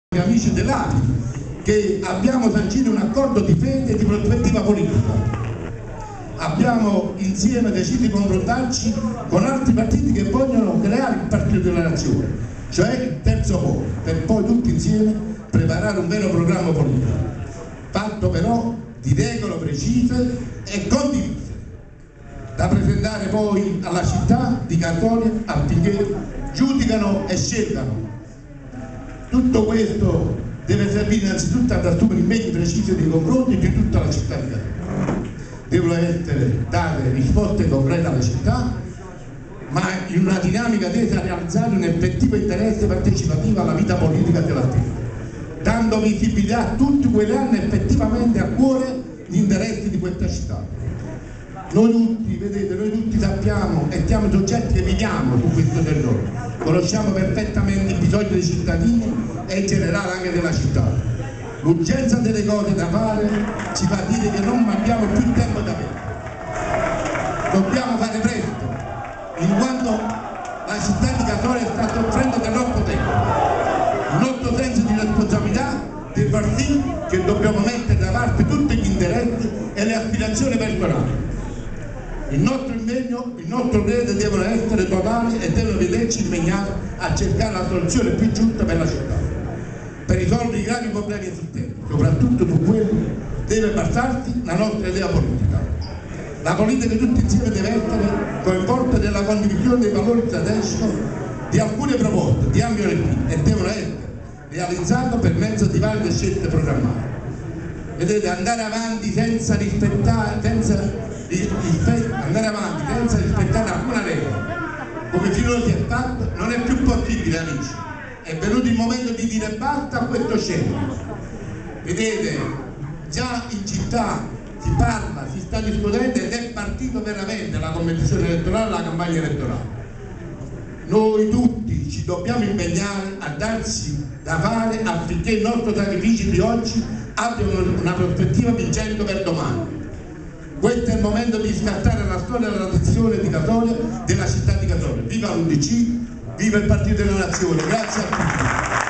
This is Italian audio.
Amici dell'API, che abbiamo sancito un accordo di fede e di prospettiva politica. Abbiamo insieme deciso di confrontarci con altri partiti che vogliono creare il partito della nazione, cioè il terzo polo, per poi tutti insieme preparare un vero programma politico, fatto però di regole precise e condivise, da presentare poi alla città di Catania affinché giudicano e scelgano. Tutto questo deve servire innanzitutto ad assumere impegni precisi nei confronti di tutta la città di Catania. Devono essere date risposte concrete alla città, ma in una dinamica tesa a realizzare un effettivo interesse partecipativo alla vita politica della stessa, dando visibilità a tutti quelli che hanno effettivamente a cuore gli interessi di questa città. Noi tutti, vedete, noi tutti sappiamo e siamo soggetti che viviamo su questo territorio, conosciamo perfettamente i bisogni dei cittadini e in generale anche della città. L'urgenza delle cose da fare ci fa dire che non abbiamo più tempo da perdere. Dobbiamo fare presto, in quanto la città di Catania sta soffrendo del nostro tempo. Il nostro senso di responsabilità deve far sì che dobbiamo mettere da parte tutti gli interessi e le aspirazioni personali. Il nostro impegno, il nostro credito devono essere totali e devono vederci impegnati a cercare la soluzione più giusta per la città, per risolvere i gravi problemi esistenti, soprattutto su quelli deve basarsi la nostra idea politica. La politica tutti insieme deve essere coinvolta nella condivisione dei valori strategici di alcune proposte di ampio respiro e devono essere realizzate per mezzo di valide scelte programmate. Vedete, andare avanti senza rispettare alcuna regola, come finora si è fatto, non è più possibile, amici. È venuto il momento di dire basta a questo scenario. Vedete, già in città si parla, si sta discutendo ed è partito veramente la competizione elettorale, la campagna elettorale. Noi tutti ci dobbiamo impegnare a darci da fare affinché i nostri sacrifici di oggi abbiano una prospettiva vincente per domani. Questo è il momento di scattare la storia della tradizione di Catania, della città di Catania. Viva l'UDC, viva il Partito della Nazione, grazie a tutti.